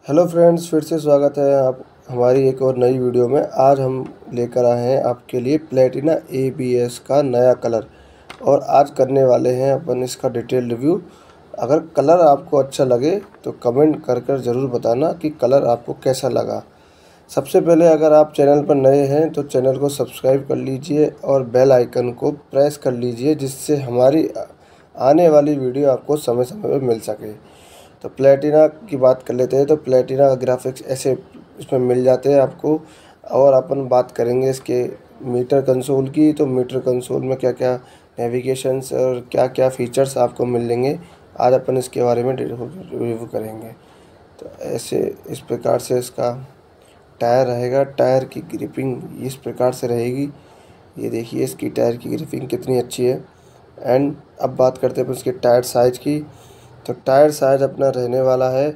Hello friends, फिर से स्वागत है आप हमारी एक और नई वीडियो में। आज हम लेकर आए हैं आपके लिए प्लेटिना ABS का नया कलर और आज करने वाले हैं अपन इसका डिटेल रिव्यू। अगर कलर आपको अच्छा लगे तो कमेंट कर ज़रूर बताना कि कलर आपको कैसा लगा। सबसे पहले अगर आप चैनल पर नए हैं तो चैनल को सब्सक्राइब कर लीजिए और बेल आइकन को प्रेस कर लीजिए, जिससे हमारी आने वाली वीडियो आपको समय समय पर मिल सके। तो प्लेटिना की बात कर लेते हैं। तो प्लेटिना का ग्राफिक्स ऐसे इसमें मिल जाते हैं आपको। और अपन बात करेंगे इसके मीटर कंसोल की। तो मीटर कंसोल में क्या क्या नेविगेशंस और क्या क्या फीचर्स आपको मिलेंगे, आज अपन इसके बारे में रिव्यू करेंगे। तो ऐसे इस प्रकार से इसका टायर रहेगा। टायर की ग्रिपिंग इस प्रकार से रहेगी। ये देखिए इसकी टायर की ग्रिपिंग कितनी अच्छी है। एंड अब बात करते हैं इसके टायर साइज़ की। तो टायर साइज अपना रहने वाला है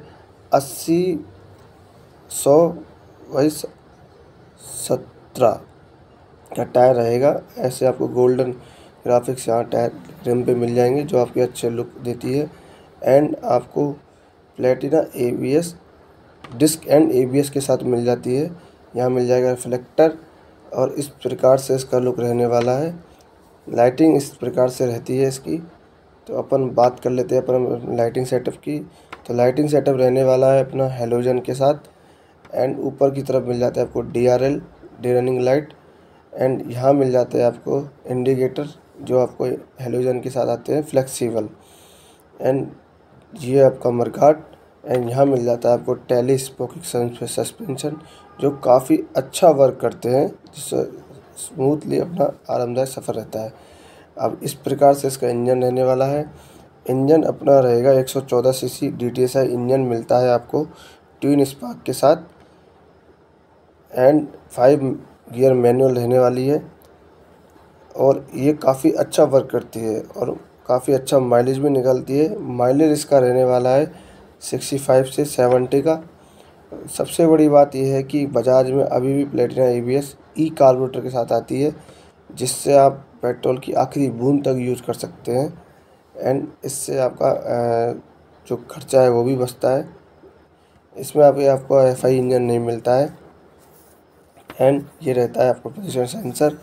80/100/17 का टायर रहेगा। ऐसे आपको गोल्डन ग्राफिक्स यहाँ टायर रिम पे मिल जाएंगे, जो आपकी अच्छे लुक देती है। एंड आपको Platina ABS disc and ABS के साथ मिल जाती है। यहाँ मिल जाएगा रिफ्लेक्टर और इस प्रकार से इसका लुक रहने वाला है। लाइटिंग इस प्रकार से रहती है इसकी। तो अपन बात कर लेते हैं अपन लाइटिंग सेटअप की। तो लाइटिंग सेटअप रहने वाला है अपना हेलोजन के साथ। एंड ऊपर की तरफ मिल जाता है आपको DRL day running light. And यहाँ मिल जाते हैं आपको इंडिकेटर, जो आपको हेलोजन के साथ आते हैं फ्लेक्सिबल। एंड ये आपका मरघाट। एंड यहाँ मिल जाता है आपको टेलीस्कोपिक सस्पेंशन, जो काफ़ी अच्छा वर्क करते हैं, जिससे स्मूथली अपना आरामदायक सफ़र रहता है। अब इस प्रकार से इसका इंजन रहने वाला है। इंजन अपना रहेगा 114 सीसी DTSI इंजन मिलता है आपको ट्विन स्पार्क के साथ। एंड 5 गियर मैनुअल रहने वाली है और ये काफ़ी अच्छा वर्क करती है और काफ़ी अच्छा माइलेज भी निकलती है। माइलेज इसका रहने वाला है 65 से 70 का। सबसे बड़ी बात यह है कि बजाज में अभी भी प्लेटिना ABS कार्बोरेटर के साथ आती है, जिससे आप पेट्रोल की आखिरी बूंद तक यूज़ कर सकते हैं। एंड इससे आपका जो खर्चा है वो भी बचता है। इसमें आपको FI इंजन नहीं मिलता है। एंड ये रहता है आपको पोजीशन सेंसर।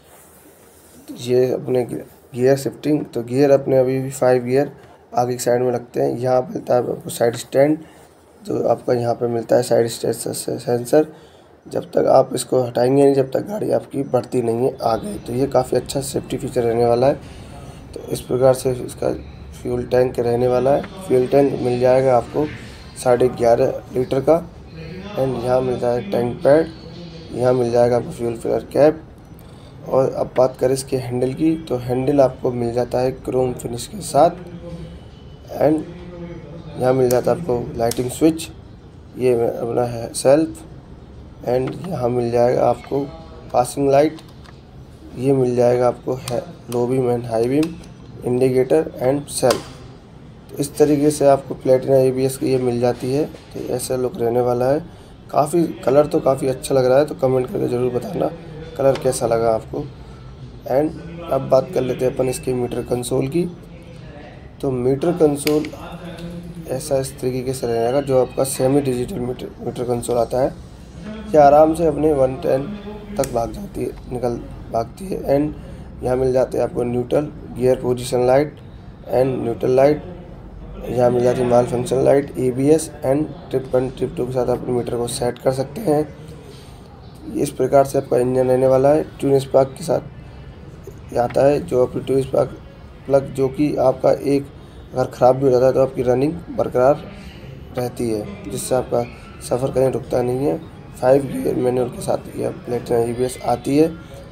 ये अपने गियर शिफ्टिंग, तो गियर अपने अभी भी 5 गियर आगे की साइड में लगते हैं। यहाँ मिलता है आपको साइड स्टैंड, तो आपका यहाँ पे मिलता है साइड स्टैंड सेंसर। जब तक आप इसको हटाएंगे नहीं, जब तक गाड़ी आपकी बढ़ती नहीं है आगे। तो ये काफ़ी अच्छा सेफ्टी फीचर रहने वाला है। तो इस प्रकार से इसका फ्यूल टैंक रहने वाला है। फ्यूल टैंक मिल जाएगा आपको 11.5 लीटर का। एंड यहाँ मिलता है टैंक पैड। यहाँ मिल जाएगा आपको फ्यूल फिलर कैप। और अब बात करें इसके हैंडल की, तो हैंडल आपको मिल जाता है क्रोम फिनिश के साथ। एंड यहाँ मिल जाता है आपको लाइटिंग स्विच, ये अपना है सेल्फ। एंड यहाँ मिल जाएगा आपको पासिंग लाइट, ये मिल जाएगा आपको है low beam and high beam, indicator and self. तो इस तरीके से आपको प्लेटिना ABS की ये मिल जाती है। तो ऐसा लुक रहने वाला है। काफ़ी कलर तो काफ़ी अच्छा लग रहा है, तो कमेंट करके ज़रूर बताना कलर कैसा लगा आपको। एंड अब बात कर लेते हैं अपन इसके मीटर कंसोल की। तो मीटर कंसोल ऐसा इस तरीके से रहेगा, जो आपका सेमी डिजिटल मीटर कंसोल आता है। ये आराम से अपने 110 तक भागती है। एंड यहाँ मिल जाते हैं आपको neutral, gear position light and neutral light. यहाँ मिल जाती है malfunction light, ABS and trip 1 trip 2 के साथ अपने मीटर को सेट कर सकते हैं। इस प्रकार से आपका इंजन रहने वाला है। ट्विन स्पार्क के साथ आता है, जो अपनी ट्विन स्पार्क प्लग, जो कि आपका एक अगर ख़राब भी हो जाता है तो आपकी रनिंग बरकरार रहती है, जिससे आपका सफ़र कहीं रुकता नहीं है। 5 गियर मैनुअल के साथ यह प्लेटिना ABS आती है।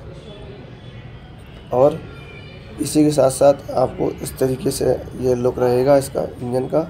और इसी के साथ साथ आपको इस तरीके से ये लुक रहेगा इसका इंजन का।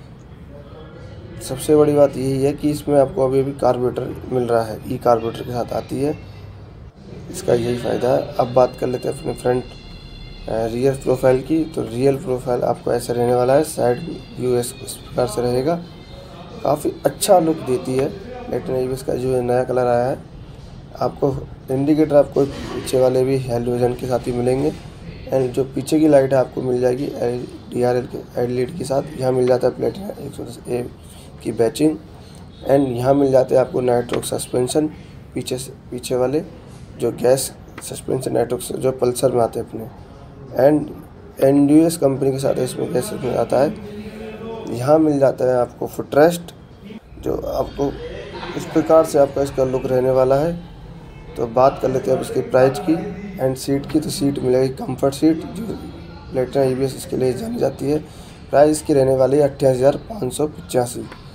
सबसे बड़ी बात यही है कि इसमें आपको अभी भी कार्बोरेटर मिल रहा है, कार्बोरेटर के साथ आती है। इसका यही फ़ायदा है। अब बात कर लेते हैं अपने फ्रंट रियर प्रोफाइल की। तो रियर प्रोफाइल आपको ऐसा रहने वाला है। साइड व्यू इस प्रकार से रहेगा। काफ़ी अच्छा लुक देती है प्लेटिना ABS का जो नया कलर आया है। आपको इंडिकेटर आपको पीछे वाले भी हेलोजन के साथ ही मिलेंगे। एंड जो पीछे की लाइट है आपको मिल जाएगी DRL के LED के साथ। यहाँ मिल जाता है प्लेटिना 110A की बैचिंग। एंड यहाँ मिल जाते हैं आपको नाइट्रोक सस्पेंशन पीछे वाले जो गैस सस्पेंशन नाइट्रोक जो पल्सर में आते हैं अपने। एंड एनड्यूएस कंपनी के साथ इसमें गैस में आता है। यहाँ मिल जाता है आपको फुटरेस्ट, जो आपको इस प्रकार से आपका इसका लुक रहने वाला है। तो बात कर लेते हैं अब इसकी प्राइस की एंड सीट की। तो सीट मिलेगी कंफर्ट सीट, जो प्लेटिना EBS इसके लिए जानी जाती है। प्राइस इसकी रहने वाली है 28,585।